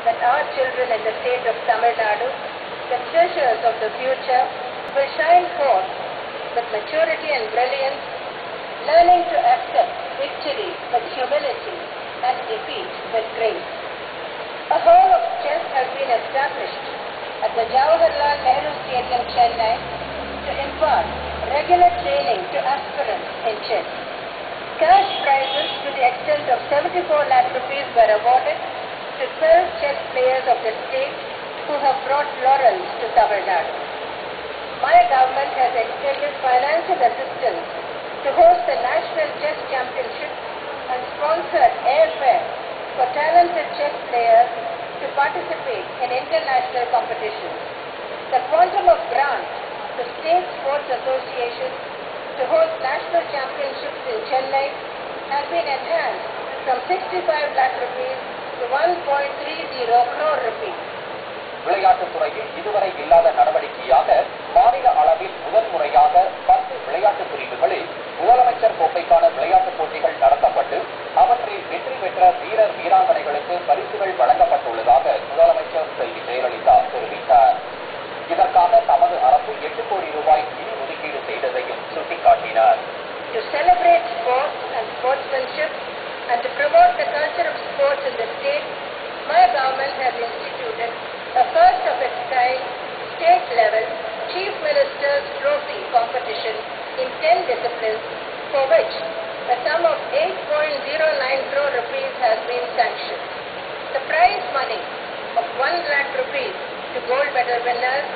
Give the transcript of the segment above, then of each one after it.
that our children in the state of Tamil Nadu, the treasures of the future, will shine forth with maturity and brilliance, learning to accept victory with humility and defeat with grace. A hall of chess has been established at the Jawaharlal Nehru Stadium, Chennai, to impart regular training to aspirants in chess. Cash prizes to the extent of 74 lakh rupees were awarded to 12 chess players of the state who have brought laurels to Tamil Nadu. My government has extended financial assistance to host the National Chess Championship and sponsored airfare for talented chess players to participate in international competitions. The quantum of grant to state sports associations to host national championships in Chennai has been enhanced from 65 lakh rupees to 1.30 crore rupees. விளையாட்டுத் துறையில் இதுவரை இல்லாத நடவடிக்கையாக மாநில அளவில் முதல் முறையாக 10 விளையாட்டு பிரிவுகளில் முதலமைச்சர் கோப்பைக்கான விளையாட்டுப் போட்டிகள் நடத்தப்பட்டு அவற்றில் வெற்றி பெற்ற வீரர் வீராங்கனைகளுக்கு பரிசுகள் வழங்கப்பட்டுள்ளதாக முதலமைச்சர் செல்வி ஜெயலலிதா தெரிவித்தார். இதற்காக தமது அரசு 8 கோடி ரூபாய் நிதி ஒதுக்கீடு செய்ததையும் சுட்டிக்காட்டினார். To celebrate sports and sportsmanship and to promote the culture of sports in the state, my government has instituted a first of its kind state level Chief Minister's Trophy competition in 10 disciplines, for which a sum of 8.09 crore rupees has been sanctioned. The prize money of 1 lakh rupees to gold medal winners,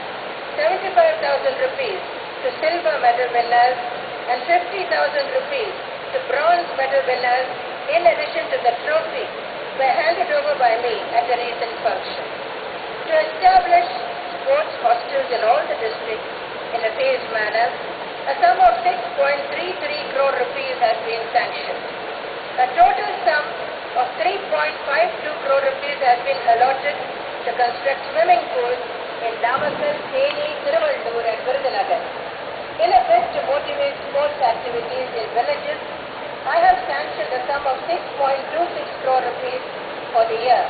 75,000 rupees to silver medal winners, and 50,000 rupees to bronze medal winners, in addition to the trophy, were handed over by me at a recent function. To establish sports hostels in all the districts in a phased manner, a sum of 6.33 crore rupees has been sanctioned. A total sum of 3.52 crore rupees has been allotted to construct swimming pools in Namakkal, Theni, Tiruvallur and Virudhunagar. In a bid to motivate sports activities in villages, I have sanctioned a sum of 6.26 crore rupees for the year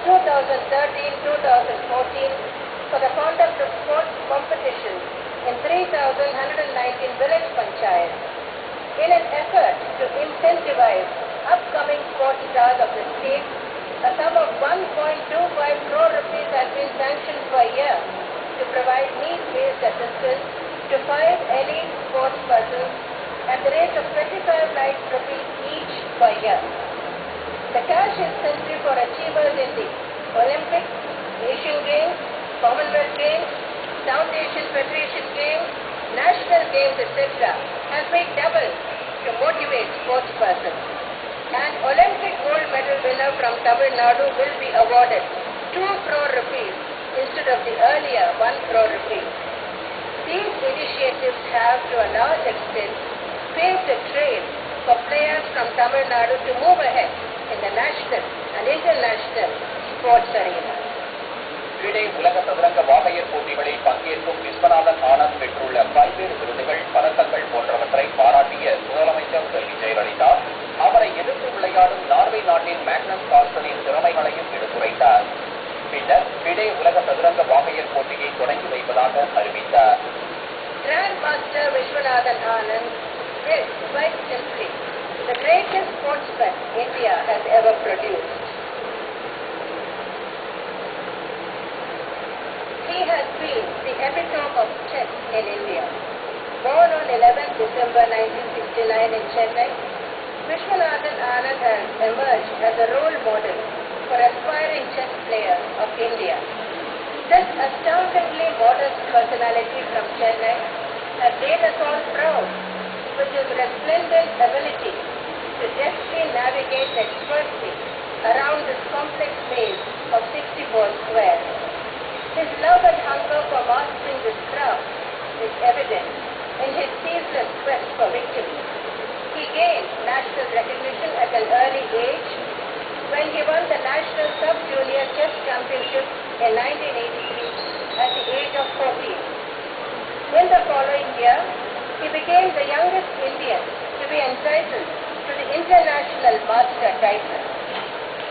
2013-2014 for the conduct of sports competitions in 3,119 village panchayats. In an effort to incentivize upcoming sports stars of the state, a sum of 1.25 crore rupees has been sanctioned per year to provide need-based assistance to 5 elite sports persons at the rate of 25 lakh rupees each per year. The cash incentive for achievers in the Olympics, Asian Games, Commonwealth Games, South Asian Federation Games, National Games, etc. has been doubled to motivate sports persons. An Olympic gold medal winner from Tamil Nadu will be awarded 2 crore rupees instead of the earlier 1 crore rupees. These initiatives have to a large extent paved the trail for players from Tamil Nadu to move ahead in the national and international sports arena. FIDE உலக சதுரங்க வாகையர் போட்டிகளில் பங்கேற்கும் விஸ்வநாதன் ஆனந்த் பெற்றுள்ள பல்வேறு விருதுகள், பதக்கங்கள் போன்றவற்றை பாராட்டிய முதலமைச்சர் செல்வி ஜெயலலிதா அவரை எதிர்த்து விளையாடும் நார்வே நாட்டின் மேக்னஸ் கார்ல்சனின் திறமைகளையும் எடுத்துரைத்தார். பின்னர் FIDE உலக சதுரங்க வாகையர் போட்டியை தொடங்கி வைப்பதாக அறிவித்தார். Grand Master Vishwanathan Anand is quite simply the greatest sportsman India has ever produced. He has been the epitome of chess in India. Born on 11 December 1969 in Chennai, Vishwanathan Anand has emerged as a role model for aspiring chess players of India. This astoundingly modest personality from Chennai has made us all proud with his resplendent ability to deftly navigate expertly around this complex maze of 64 squares. His love and hunger for mastering this craft is evident in his ceaseless quest for victory. He gained national recognition at an early age when he won the National Sub-Junior Chess Championship in 1983 at the age of 14. In the following year, he became the youngest Indian to be entitled to the International Master title.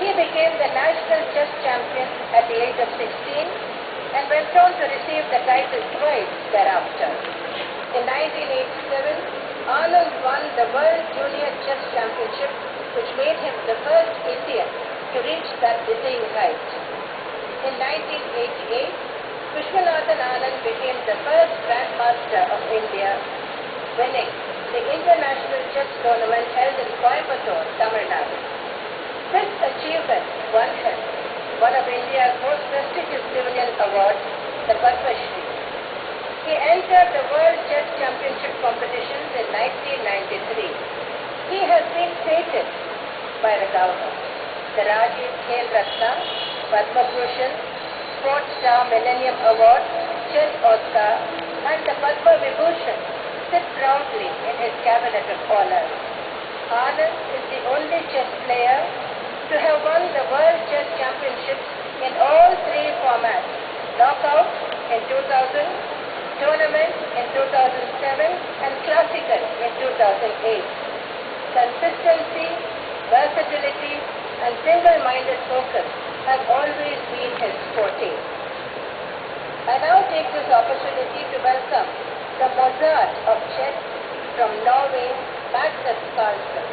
He became the national chess champion at the age of 16 and went on to receive the title twice thereafter. In 1987, Anand won the World Junior Chess Championship, which made him the first Indian to reach that dizzying height. In 1988, Vishwanathan Anand became the first Grandmaster of India, winning the International Chess Tournament held in Coimbatore, Tamil Nadu. This achievement won him one of India's most prestigious civilian awards, the Padma Shri. He entered the World Chess Championship competitions in 1993. He has been feted by the government. The Rajiv Khel Ratna, Padma Bhushan, Sports Star Millennium Award, Chess Oscar, and the Padma Vibhushan sit proudly in his cabinet of honor. Anand is the only chess player to have won the World Chess Championships in all three formats: knockout in 2000, tournament in 2007, and classical in 2008. Consistency, versatility, and single-minded focus have always been his forte. I now take this opportunity to welcome the Mozart of chess from Norway, Magnus Carlsen.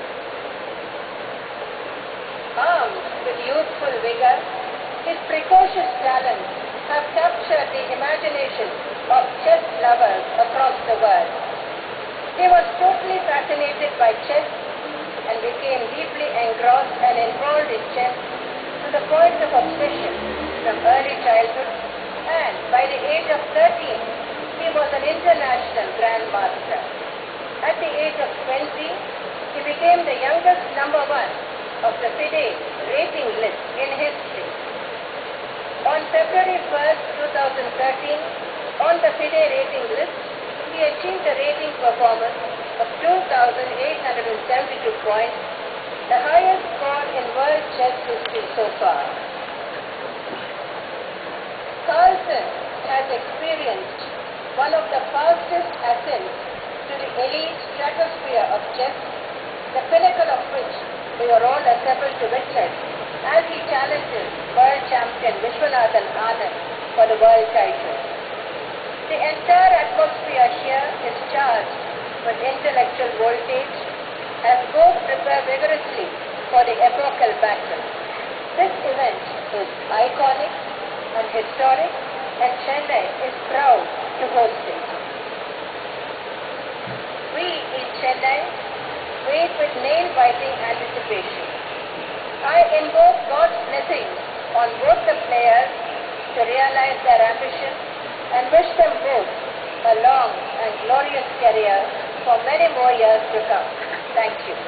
Armed with youthful vigor, his precocious talents have captured the imagination of chess lovers across the world. He was totally fascinated by chess and became deeply engrossed and involved in chess to the point of obsession from early childhood, and by the age of 13, he was an international grandmaster. At the age of 20, he became the youngest number one of the FIDE rating list in history. On February 1st, 2013, on the FIDE rating list, he achieved a rating performance of 2,872 points, the highest score in world chess history so far. Carlsen has experienced one of the fastest ascents to the elite stratosphere of chess, the pinnacle of which we were all assembled to witness as he challenges world champion Vishwanathan Anand for the world title. The entire atmosphere here is charged with intellectual voltage as both prepare vigorously for the epochal battle. This event is iconic and historic, and Chennai is proud to host it. We in Chennai wait with nail-biting anticipation. I invoke God's blessing on both the players to realize their ambition and wish them both a long and glorious career for many more years to come. Thank you.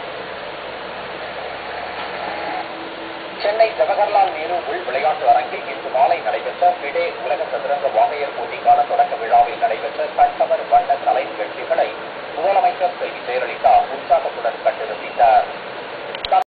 Chennai Jawaharlal Nehru உள் விளையாட்டு அரங்கில் இன்று மாலை நடைபெற்ற FIDE உலக சதுரங்க வாகையர் போட்டிக்கான தொடக்க விழாவில்